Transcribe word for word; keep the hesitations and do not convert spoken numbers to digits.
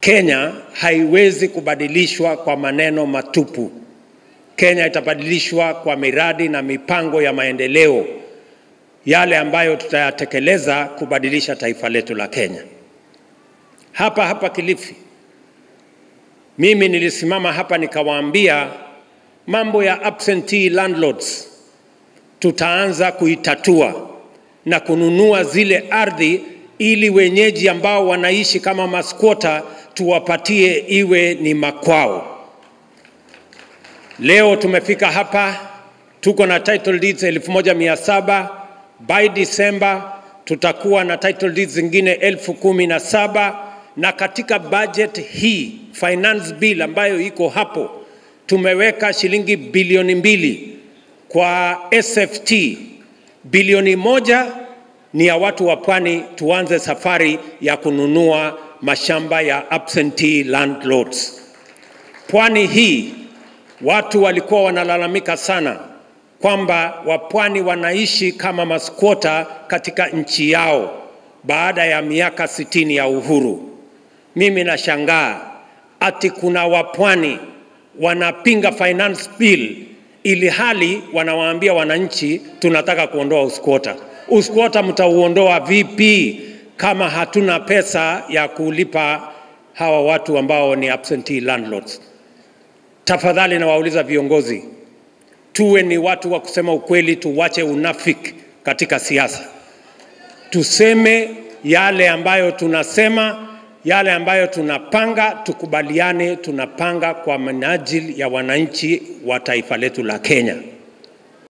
Kenya haiwezi kubadilishwa kwa maneno matupu. Kenya itabadilishwa kwa miradi na mipango ya maendeleo, yale ambayo tutayatekeleza kubadilisha taifa letu la Kenya. Hapa hapa Kilifi, mimi nilisimama hapa nikawaambia mambo ya absentee landlords tutaanza kuitatua na kununua zile ardhi ili wenyeji ambao wanaishi kama maskwota tuwapatie iwe ni makwao. Leo tumefika hapa, tuko na title deeds elfu moja mia saba. By December tutakuwa na title deeds zingine elfu kumi na saba, na katika budget hii finance bill ambayo iko hapo tumeweka shilingi bilioni mbili kwa S F T. Bilioni moja ni ya watu wa pwani, tuanze safari ya kununua mashamba ya absentee landlords. Pwani hii watu walikuwa wanalalamika sana kwamba wapwani wanaishi kama maskwota katika nchi yao baada ya miaka sitini ya uhuru. Mimi nashangaa ati kuna wapwani wanapinga finance bill ili hali wanawaambia wananchi tunataka kuondoa uskwota. Uskwota mtauondoa vipi kama hatuna pesa ya kulipa hawa watu ambao ni absentee landlords? Tafadhali na wauliza viongozi, tuwe ni watu wa kusema ukweli, tuwache unafiki katika siasa. Tuseme yale ambayo tunasema, yale ambayo tunapanga, tukubaliane tunapanga kwa minajili ya wananchi wa taifa letu la Kenya.